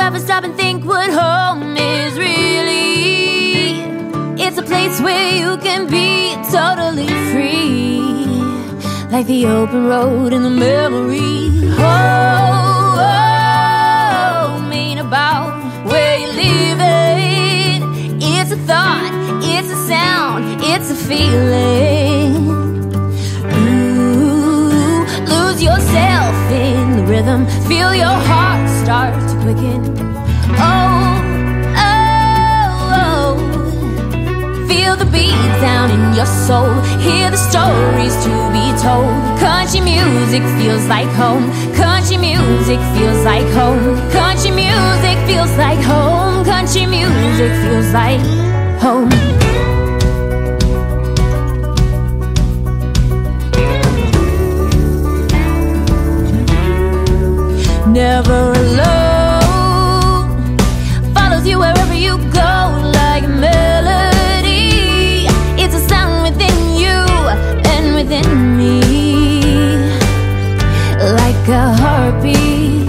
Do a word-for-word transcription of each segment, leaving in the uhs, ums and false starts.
ever stop and think what home is really? It's a place where you can be totally free, like the open road in the memory. Oh, home ain't about where you're living. It's a thought, it's a sound, it's a feeling. Ooh, lose yourself in the rhythm, feel your heart start to quicken. Oh, oh, oh, feel the beat down in your soul, hear the stories to be told. Country music feels like home, country music feels like home, country music feels like home, country music feels like home. Never alone, follows you wherever you go like a melody. It's a sound within you and within me, like a heartbeat.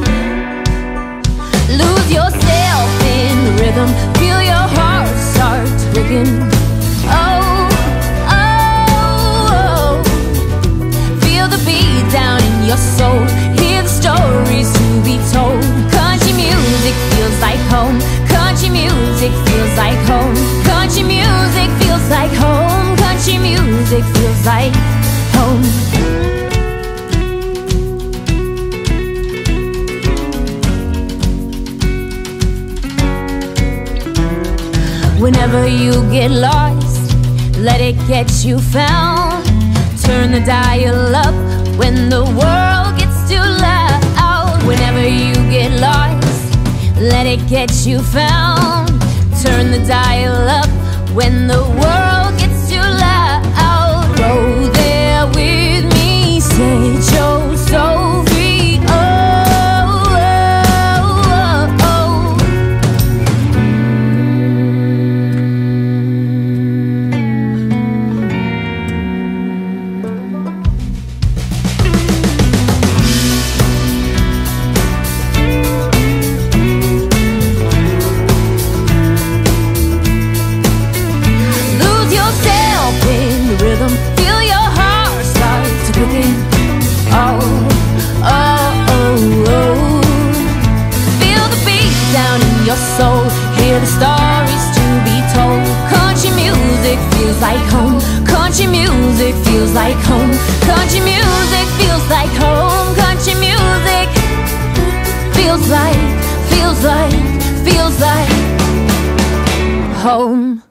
Lose yourself in the rhythm, feel your heart start quicken. Oh, oh, oh, feel the beat down in your soul, hear the stories to be told. Country music feels like home, country music feels like home, country music feels like home, country music feels like home. Whenever you get lost, let it get you found. Turn the dial up when the world gets too loud. Whenever you get lost, let it get you found. Turn the dial up when the world gets too loud. Go there with me, set your soul free. Oh, oh, oh, oh. Rhythm, feel your heart start to quicken. Oh, oh, oh, oh, feel the beat down in your soul, hear the stories to be told. Country music feels like home, country music feels like home, country music feels like home, country music feels like, feels like, feels like home.